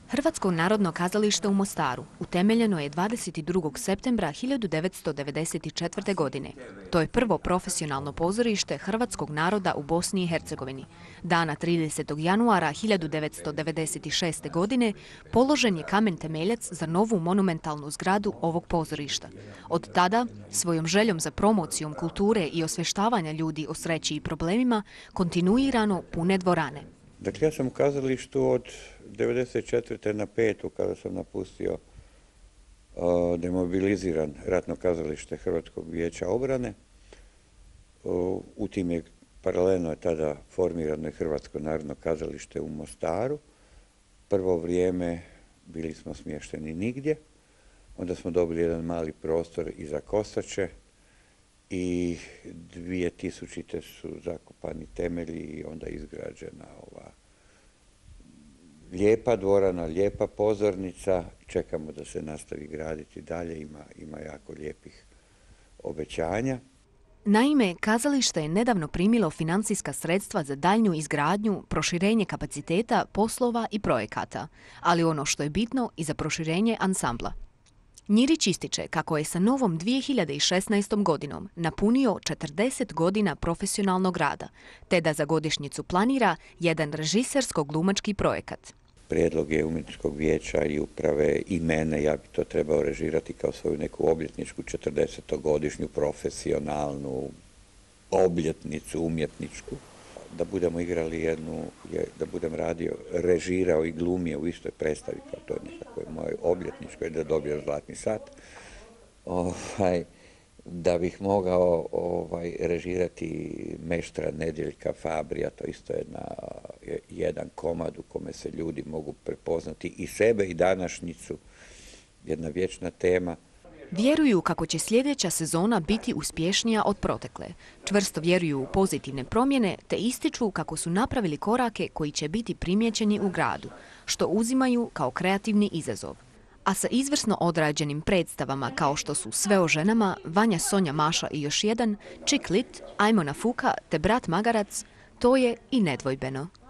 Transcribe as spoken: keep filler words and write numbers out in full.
Hrvatsko narodno kazalište u Mostaru utemeljeno je dvadeset drugog septembra hiljadu devetsto devedeset četvrte. godine. To je prvo profesionalno pozorište hrvatskog naroda u Bosni i Hercegovini. Dana tridesetog januara hiljadu devetsto devedeset šeste. godine položen je kamen temeljac za novu monumentalnu zgradu ovog pozorišta. Od tada, svojom željom za promocijom kulture i osvještavanja ljudi o sreći i problemima, kontinuirano pune dvorane. Dakle, ja sam u kazalištu od devedeset četvrte na petu kada sam napustio uh, demobiliziran ratno kazalište Hrvatskog vijeća obrane. Uh, u tim je paralelno je tada formirano i Hrvatsko narodno kazalište u Mostaru. Prvo vrijeme bili smo smješteni nigdje, onda smo dobili jedan mali prostor iza Kosače i dvije tisućite su zakopani temelji i onda izgrađena ova lijepa dvorana, lijepa pozornica. Čekamo da se nastavi graditi dalje, ima, ima jako lijepih obećanja. Naime, kazalište je nedavno primilo financijska sredstva za daljnju izgradnju, proširenje kapaciteta, poslova i projekata, ali ono što je bitno i za proširenje ansambla. Njirić ističe kako je sa novom dvije hiljade šesnaestom. godinom napunio četrdeset godina profesionalnog rada, te da za godišnjicu planira jedan režisersko-glumački projekat. Prijedlog je umjetničkog vijeća i uprave i mene, ja bi to trebao režirati kao svoju neku obljetničku četrdesetogodišnju profesionalnu obljetnicu umjetničku. Da budemo igrali jednu, da budem radio, režirao i glumio u istoj predstavi kao to je nekako moj obljetničko, da dobijem zlatni sat. Ovaj, da bih mogao ovaj, režirati Meštra Nedjeljka Fabrija, to isto je jedna, jedan komad u kome se ljudi mogu prepoznati i sebe i današnjicu, jedna vječna tema. Vjeruju kako će sljedeća sezona biti uspješnija od protekle. Čvrsto vjeruju u pozitivne promjene te ističu kako su napravili korake koji će biti primijećeni u gradu, što uzimaju kao kreativni izazov. A sa izvrsno odrađenim predstavama kao što su Sve o ženama, Vanja, Sonja, Maša i još jedan, Čik Lit, Ajmo na Fuka te Brat Magarac, to je i nedvojbeno.